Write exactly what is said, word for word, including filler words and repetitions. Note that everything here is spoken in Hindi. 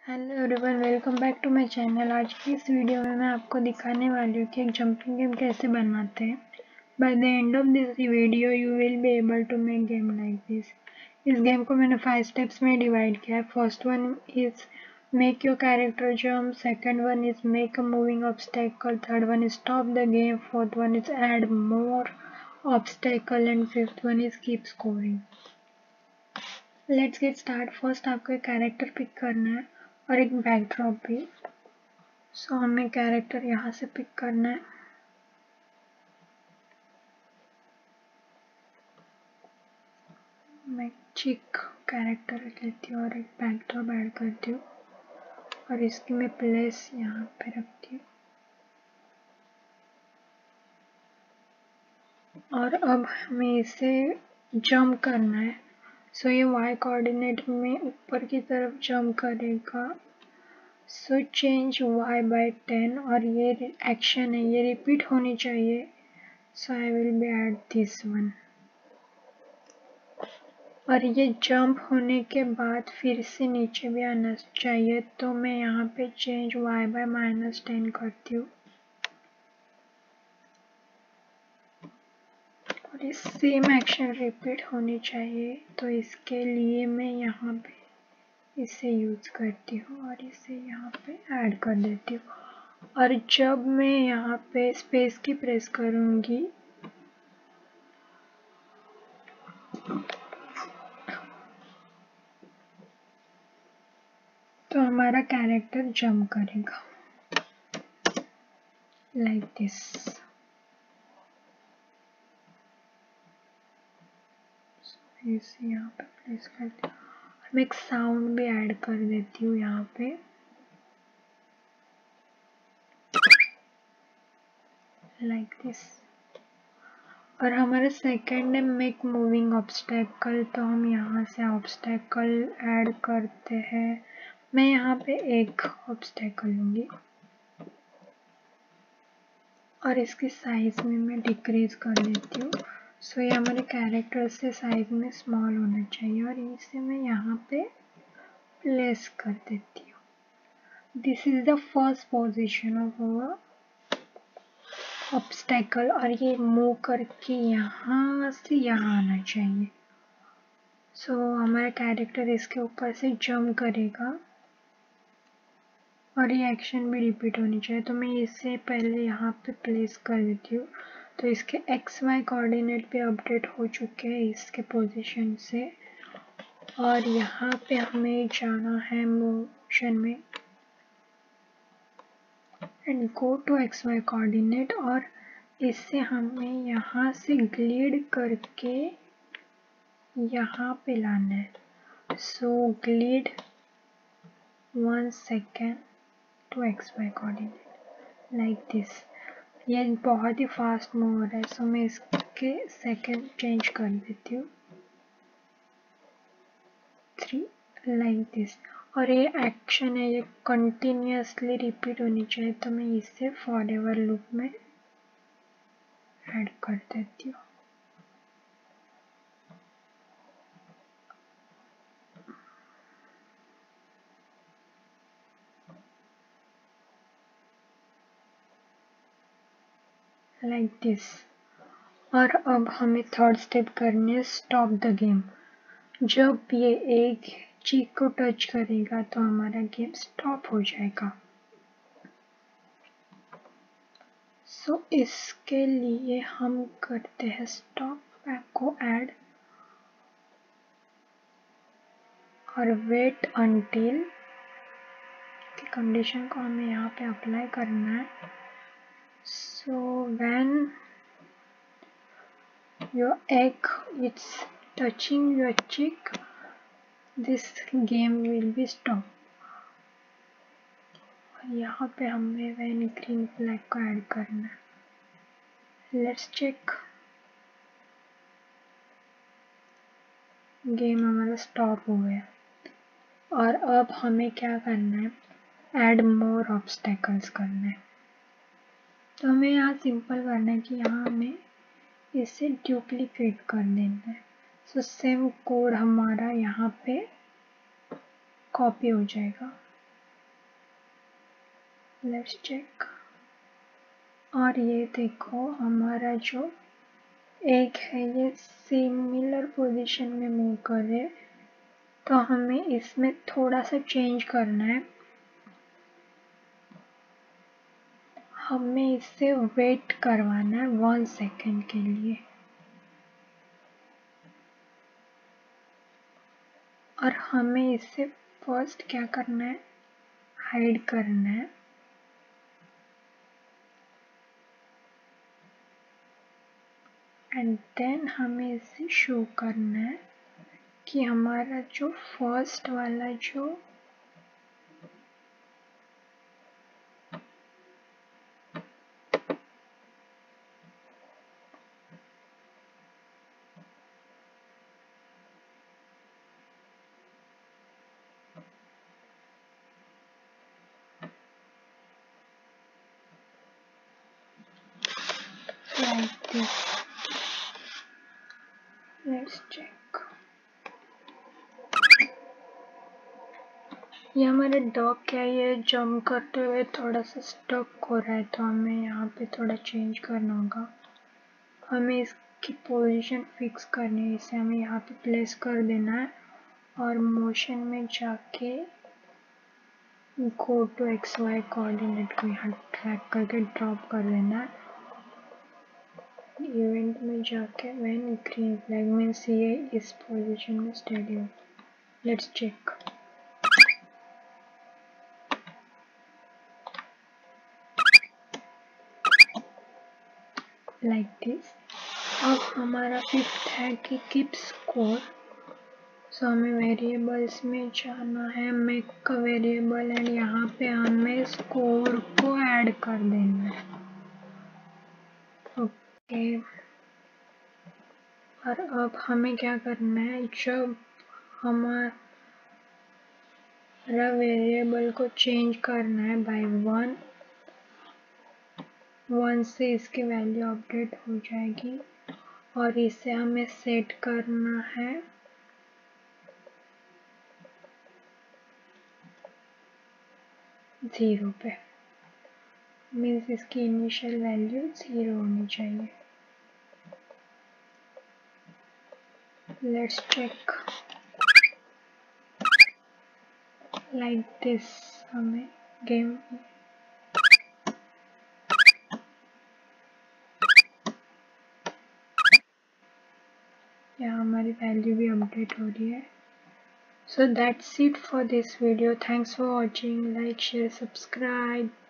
Hello everyone, welcome back to my channel. आज की इस वीडियो में मैं आपको दिखाने वाली हूँ कि एक जंपिंग गेम कैसे बनाते हैं। By the end of this video you will be able to make game like this. इस गेम को मैंने फाइव स्टेप्स में डिवाइड किया है। First one is make your character jump, second one is make a moving obstacle, third one is stop the game, fourth one is add more obstacle and fifth one is keep scoring. Let's get start. First आपको एक कैरेक्टर पिक करना है और एक बैकड्रॉप भी। सो so, हमें कैरेक्टर यहाँ से पिक करना है। मैं चिक कैरेक्टर लेती हूँ और एक बैकड्रॉप ऐड करती हूँ और इसकी मैं प्लेस यहाँ पे रखती हूँ। और अब हमें इसे जंप करना है। सो so, ये वाई कोऑर्डिनेट में ऊपर की तरफ जंप करेगा। So change y by ten और ये एक्शन है, ये रिपीट होनी चाहिए। So I will be add this one. और ये जंप होने के बाद फिर से नीचे भी आना चाहिए, तो मैं यहाँ पे change y by minus ten करती हूँ। और ये सेम एक्शन रिपीट होनी चाहिए, तो इसके लिए मैं यहाँ पे इसे यूज करती हूँ और इसे यहाँ पे ऐड कर देती हूँ। और जब मैं यहाँ पे स्पेस की प्रेस करूँगी तो हमारा कैरेक्टर जंप करेगा लाइक दिस। इसे यहाँ पे प्लेस करती हूँ। मैं एक साउंड भी ऐड कर देती हूँ यहाँ पे, लाइक दिस। और हमारा सेकंड है मेक मूविंग ऑब्स्टेकल, तो हम यहाँ से ऑब्स्टेकल ऐड करते हैं। मैं यहाँ पे एक ऑब्स्टेकल लूँगी और इसकी साइज में मैं डिक्रीज कर देती हूँ। सो ये हमारे कैरेक्टर से साइज में स्मॉल होना चाहिए और इसे मैं यहाँ पे प्लेस कर देती हूँ। This is the first position of our obstacle और ये मूव करके यहाँ से यहाँ आना चाहिए। सो so, हमारा कैरेक्टर इसके ऊपर से जंप करेगा और ये एक्शन भी रिपीट होनी चाहिए, तो मैं इसे पहले यहाँ पे प्लेस कर देती हूँ। तो इसके एक्स वाई कोऑर्डिनेट पे अपडेट हो चुके हैं इसके पोजीशन से। और यहाँ पे हमें जाना है मोशन में and go to X Y coordinate और इससे हमें यहाँ से ग्लिड करके यहाँ पे लाना है। So glide one second to X Y coordinate like this. ये बहुत ही फास्ट मूव हो रहा है, सो मैं इसके सेकेंड चेंज कर देती हूँ थ्री लाइक दिस। और ये एक्शन है, ये कंटिन्यूसली रिपीट होनी चाहिए, तो मैं इसे फॉर एवर लूप में ऐड कर देती हूँ। Like this. और अब हमें थर्ड स्टेप करनी है स्टॉप द गेम। जब ये एक चीक को टच करेगा तो हमारा गेम स्टॉप हो जाएगा। सो so, इसके लिए हम करते हैं स्टॉप बैक को ऐड और वेट अंटिल की कंडीशन को हमें यहाँ पे अप्लाई करना है। So when your egg is touching your cheek, this game will be stopped। और यहाँ पे हमें व्हेन ग्रीन फ्लैग को ऐड करना है। Let's check. गेम हमारा स्टॉप हो गया। और अब हमें क्या करना है, ऐड मोर ऑब्स्टेकल्स करना है। तो हमें यहाँ सिंपल करना है कि यहाँ हमें इसे डुप्लीकेट कर देना है। सो सेम कोड हमारा यहाँ पे कॉपी हो जाएगा। Let's check. और ये देखो हमारा जो एक है ये सिमिलर पोजीशन में मूव कर रहे हैं, तो हमें इसमें थोड़ा सा चेंज करना है। हमें इससे वेट करवाना है वन सेकेंड के लिए, और हमें इससे फर्स्ट क्या करना है, हाइड करना है। एंड देन हमें इसे शो करना है कि हमारा जो फर्स्ट वाला जो like this. Let's check. ये हमारा डॉग क्या है, ये जंप करते हुए थोड़ा सा स्टक हो रहा है, तो हमें यहाँ पे थोड़ा चेंज करना होगा। हमें इसकी पोजीशन फिक्स करनी है, इसे हमें यहाँ पे प्लेस कर देना है और मोशन में जाके go to X Y coordinate को यहाँ ट्रैक करके ड्रॉप कर देना है। इवेंट में जाके व्हेन ग्रीन फ्लैग मीन्स ये इस पोजीशन में स्टेडी हो। Let's check. Like this. अब हमारा फिफ्थ है कि कीप स्कोर। सो हमें वेरिएबल्स में जाना है, मेक का वेरिएबल, एंड यहाँ पे हमें स्कोर को ऐड कर देना है। ओके, और अब हमें क्या करना है, जब हमारा वेरिएबल को चेंज करना है बाय वन, वन से इसकी वैल्यू अपडेट हो जाएगी, और इसे हमें सेट करना है ज़ीरो पे, मीन्स इसकी इनिशियल वैल्यू ज़ीरो होनी चाहिए। Let's check. लाइक दिस हमें गेम यहाँ हमारी वैल्यू भी अपडेट हो रही है। So that's it for this video. Thanks for watching. Like, share, subscribe.